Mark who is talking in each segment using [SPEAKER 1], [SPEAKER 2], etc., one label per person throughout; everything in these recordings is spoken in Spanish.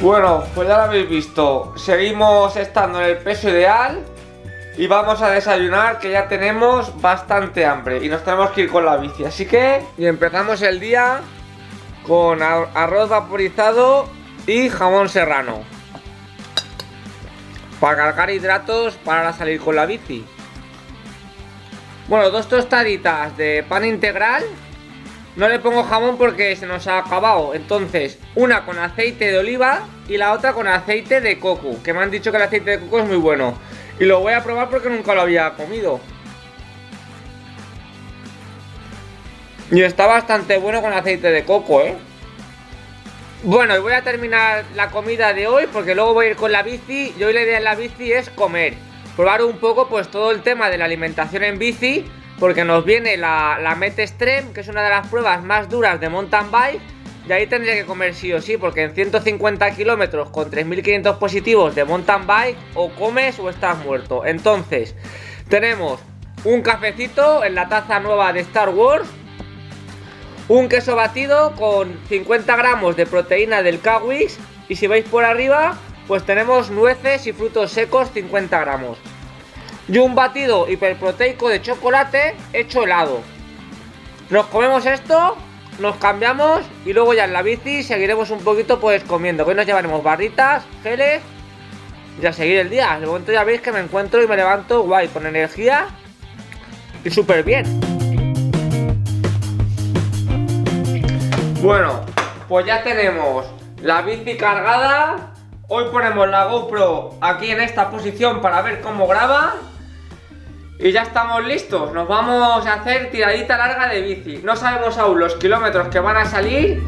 [SPEAKER 1] Bueno, pues ya lo habéis visto. Seguimos estando en el peso ideal. Y vamos a desayunar, que ya tenemos bastante hambre. Y nos tenemos que ir con la bici. Así que y empezamos el día con arroz vaporizado y jamón serrano, para cargar hidratos para salir con la bici. Bueno, 2 tostaditas de pan integral. No le pongo jamón porque se nos ha acabado. Entonces, una con aceite de oliva y la otra con aceite de coco, que me han dicho que el aceite de coco es muy bueno. Y lo voy a probar porque nunca lo había comido. Y está bastante bueno con aceite de coco, Bueno, y voy a terminar la comida de hoy porque luego voy a ir con la bici. Y hoy la idea en la bici es comer. Probar un poco pues todo el tema de la alimentación en bici, porque nos viene la Meta Extreme, que es una de las pruebas más duras de mountain bike. Y ahí tendría que comer sí o sí, porque en 150 kilómetros con 3.500 positivos de mountain bike, o comes o estás muerto. Entonces, tenemos un cafecito en la taza nueva de Star Wars, un queso batido con 50 gramos de proteína del K-Wix, y si veis por arriba, pues tenemos nueces y frutos secos 50 gramos. Y un batido hiperproteico de chocolate hecho helado. Nos comemos esto, nos cambiamos y luego ya en la bici seguiremos un poquito pues comiendo. Hoy nos llevaremos barritas, geles y a seguir el día. De momento ya veis que me encuentro y me levanto guay, con energía y súper bien. Bueno, pues ya tenemos la bici cargada. Hoy ponemos la GoPro aquí en esta posición para ver cómo graba. Y ya estamos listos, nos vamos a hacer tiradita larga de bici. No sabemos aún los kilómetros que van a salir.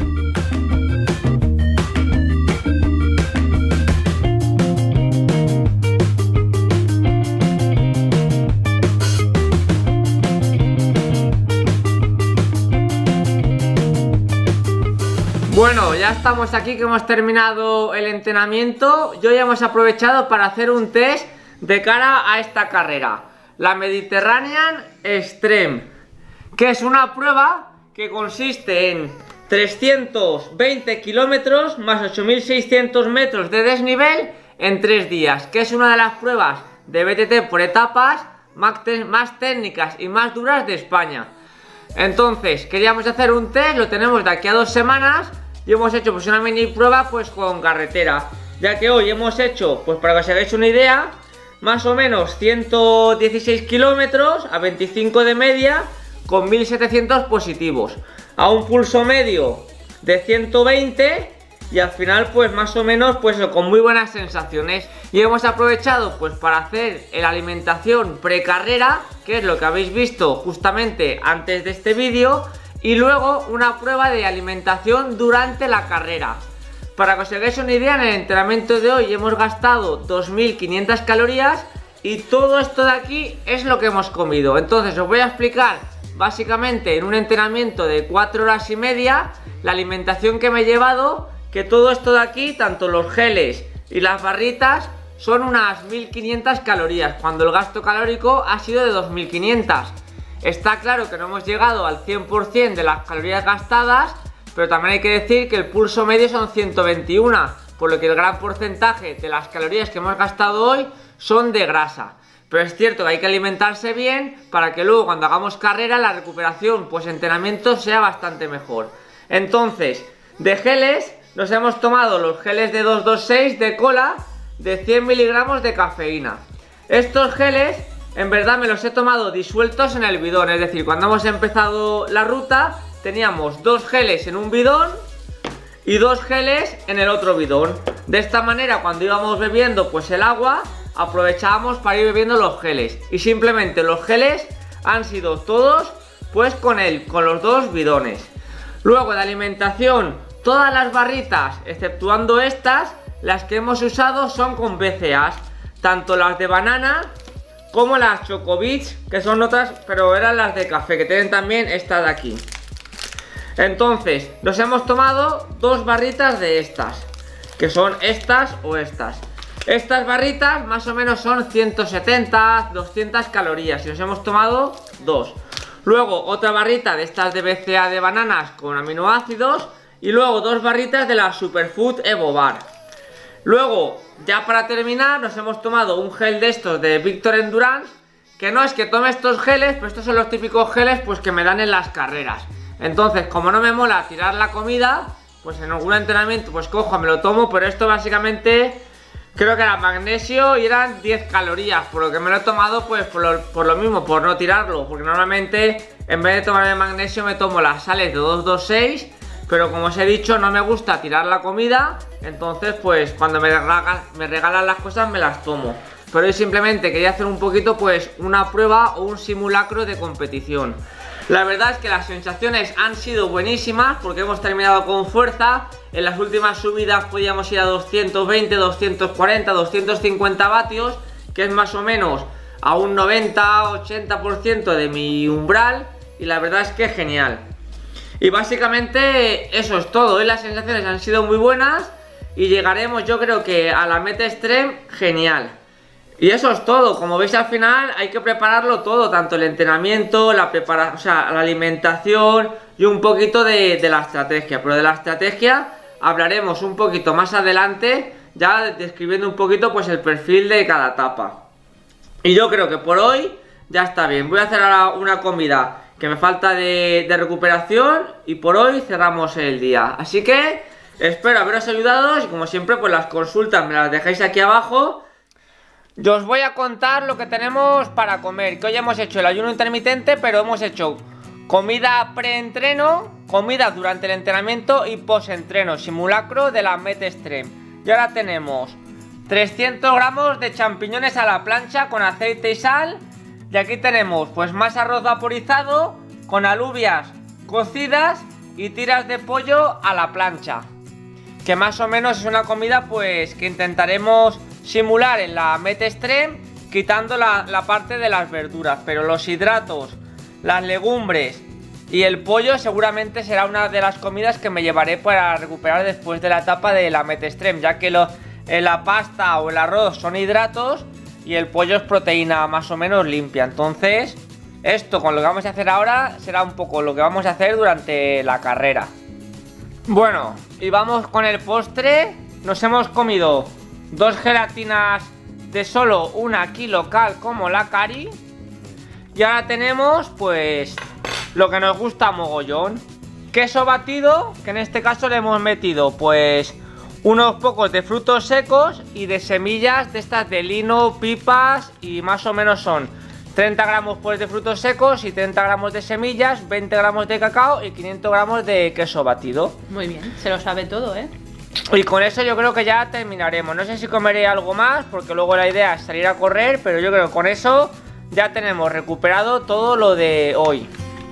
[SPEAKER 1] Bueno, ya estamos aquí que hemos terminado el entrenamiento. Y hoy hemos aprovechado para hacer un test de cara a esta carrera. La Mediterranean Extreme, que es una prueba que consiste en 320 kilómetros más 8.600 metros de desnivel en 3 días, que es una de las pruebas de BTT por etapas más técnicas y más duras de España. Entonces, queríamos hacer un test, lo tenemos de aquí a 2 semanas y hemos hecho pues una mini prueba pues con carretera, ya que hoy hemos hecho, pues para que os hagáis una idea, más o menos 116 kilómetros a 25 de media con 1700 positivos, a un pulso medio de 120 y al final pues más o menos pues con muy buenas sensaciones. Y hemos aprovechado pues para hacer la alimentación precarrera, que es lo que habéis visto justamente antes de este vídeo, y luego una prueba de alimentación durante la carrera. Para que os hagáis una idea, en el entrenamiento de hoy hemos gastado 2500 calorías y todo esto de aquí es lo que hemos comido. Entonces os voy a explicar básicamente en un entrenamiento de 4 horas y media la alimentación que me he llevado, que todo esto de aquí, tanto los geles y las barritas, son unas 1500 calorías, cuando el gasto calórico ha sido de 2500. Está claro que no hemos llegado al 100% de las calorías gastadas, pero también hay que decir que el pulso medio son 121, por lo que el gran porcentaje de las calorías que hemos gastado hoy son de grasa. Pero es cierto que hay que alimentarse bien para que luego cuando hagamos carrera la recuperación pues entrenamiento sea bastante mejor. Entonces, de geles nos hemos tomado los geles de 226 de cola de 100 miligramos de cafeína. Estos geles en verdad me los he tomado disueltos en el bidón, es decir, cuando hemos empezado la ruta teníamos 2 geles en un bidón y 2 geles en el otro bidón. De esta manera, cuando íbamos bebiendo pues el agua, aprovechábamos para ir bebiendo los geles. Y simplemente los geles han sido todos pues con los 2 bidones. Luego de alimentación, todas las barritas, exceptuando estas, las que hemos usado son con BCAAs, tanto las de banana como las Chocobits, que son otras, pero eran las de café, que tienen también esta de aquí. Entonces, nos hemos tomado 2 barritas de estas, que son estas o estas. Estas barritas más o menos son 170, 200 calorías y nos hemos tomado 2. Luego otra barrita de estas de BCAA de bananas con aminoácidos y luego 2 barritas de la Superfood Evo Bar. Luego, ya para terminar, nos hemos tomado un gel de estos de Victor Endurance, que no es que tome estos geles, pero estos son los típicos geles pues que me dan en las carreras. Entonces, como no me mola tirar la comida, pues en algún entrenamiento pues cojo, me lo tomo, pero esto básicamente creo que era magnesio y eran 10 calorías, por lo que me lo he tomado pues por lo mismo, por no tirarlo, porque normalmente en vez de tomarme magnesio me tomo las sales de 226, pero como os he dicho no me gusta tirar la comida, entonces pues cuando me regalan las cosas me las tomo. Pero hoy simplemente quería hacer un poquito pues una prueba o un simulacro de competición. La verdad es que las sensaciones han sido buenísimas porque hemos terminado con fuerza. En las últimas subidas podíamos ir a 220, 240, 250 vatios, que es más o menos a un 90-80% de mi umbral, y la verdad es que es genial. Y básicamente eso es todo. Hoy las sensaciones han sido muy buenas y llegaremos, yo creo que a la meta extreme genial. Y eso es todo. Como veis, al final hay que prepararlo todo, tanto el entrenamiento, la preparación, o sea, la alimentación y un poquito de la estrategia. Pero de la estrategia hablaremos un poquito más adelante, ya describiendo un poquito pues el perfil de cada etapa. Y yo creo que por hoy ya está bien. Voy a hacer ahora una comida que me falta de recuperación y por hoy cerramos el día. Así que espero haberos ayudado y como siempre pues las consultas me las dejáis aquí abajo. Yo os voy a contar lo que tenemos para comer, que hoy hemos hecho el ayuno intermitente, pero hemos hecho comida pre-entreno, comida durante el entrenamiento y post-entreno, simulacro de la meta extreme. Y ahora tenemos 300 gramos de champiñones a la plancha con aceite y sal. Y aquí tenemos pues más arroz vaporizado con alubias cocidas y tiras de pollo a la plancha. Que más o menos es una comida pues que intentaremos simular en la meta extreme, quitando la parte de las verduras, pero los hidratos, las legumbres y el pollo seguramente será una de las comidas que me llevaré para recuperar después de la etapa de la meta extreme, ya que la pasta o el arroz son hidratos y el pollo es proteína más o menos limpia. Entonces esto con lo que vamos a hacer ahora será un poco lo que vamos a hacer durante la carrera. Bueno, y vamos con el postre. Nos hemos comido 2 gelatinas de solo 1 kilocal como la Cari. Y ahora tenemos pues lo que nos gusta mogollón, queso batido, que en este caso le hemos metido pues unos pocos de frutos secos y de semillas de estas de lino, pipas, y más o menos son 30 gramos pues de frutos secos y 30 gramos de semillas, 20 gramos de cacao y 500 gramos de queso batido.
[SPEAKER 2] Muy bien, se lo sabe todo, ¿eh?
[SPEAKER 1] Y con eso yo creo que ya terminaremos. No sé si comeré algo más, porque luego la idea es salir a correr, pero yo creo que con eso ya tenemos recuperado todo lo de hoy.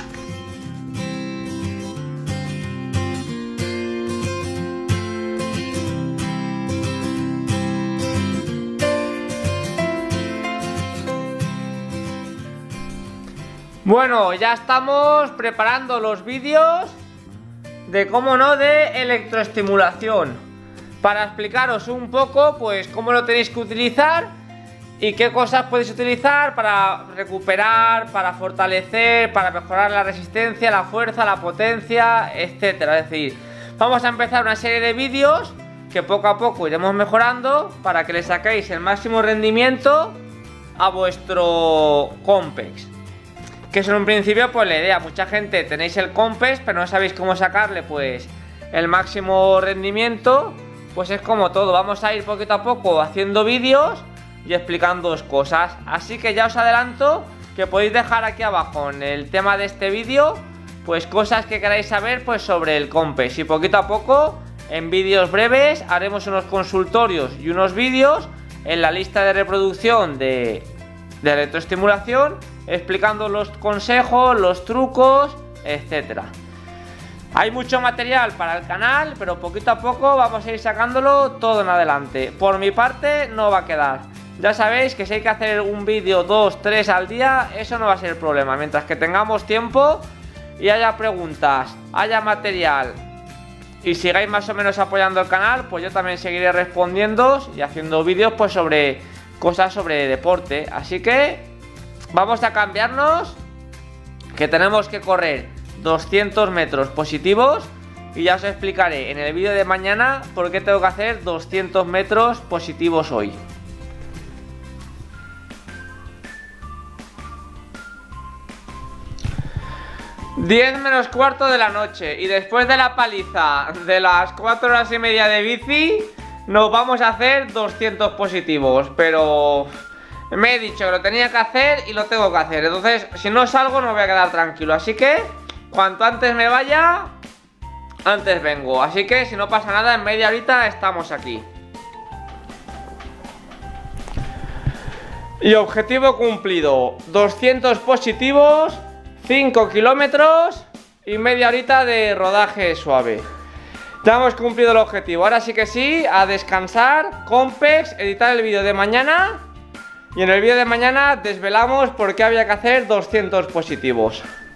[SPEAKER 1] Bueno, ya estamos preparando los vídeos de, cómo no, de electroestimulación, para explicaros un poco pues cómo lo tenéis que utilizar y qué cosas podéis utilizar para recuperar, para fortalecer, para mejorar la resistencia, la fuerza, la potencia, etcétera. Es decir, vamos a empezar una serie de vídeos que poco a poco iremos mejorando para que le saquéis el máximo rendimiento a vuestro Compex. Que es en un principio pues la idea. Mucha gente tenéis el Compex pero no sabéis cómo sacarle pues el máximo rendimiento. Pues es como todo, vamos a ir poquito a poco haciendo vídeos y explicándoos cosas. Así que ya os adelanto que podéis dejar aquí abajo en el tema de este vídeo pues cosas que queráis saber pues sobre el Compex. Y poquito a poco, en vídeos breves, haremos unos consultorios y unos vídeos en la lista de reproducción de electroestimulación, explicando los consejos, los trucos, etcétera. Hay mucho material para el canal, pero poquito a poco vamos a ir sacándolo todo en adelante. Por mi parte no va a quedar. Ya sabéis que si hay que hacer un vídeo 2, 3 al día, eso no va a ser el problema. Mientras que tengamos tiempo y haya preguntas, haya material y sigáis más o menos apoyando el canal, pues yo también seguiré respondiendo y haciendo vídeos pues sobre cosas sobre deporte. Así que vamos a cambiarnos, que tenemos que correr 200 metros positivos y ya os explicaré en el vídeo de mañana por qué tengo que hacer 200 metros positivos hoy. Diez menos cuarto de la noche y después de la paliza de las 4 horas y media de bici nos vamos a hacer 200 positivos, pero me he dicho que lo tenía que hacer y lo tengo que hacer, entonces si no salgo no voy a quedar tranquilo, así que cuanto antes me vaya, antes vengo, así que si no pasa nada en media horita estamos aquí. Y objetivo cumplido, 200 positivos, 5 kilómetros y media horita de rodaje suave. Ya hemos cumplido el objetivo, ahora sí que sí, a descansar, Compex, editar el vídeo de mañana. Y en el vídeo de mañana desvelamos por qué había que hacer 200 positivos.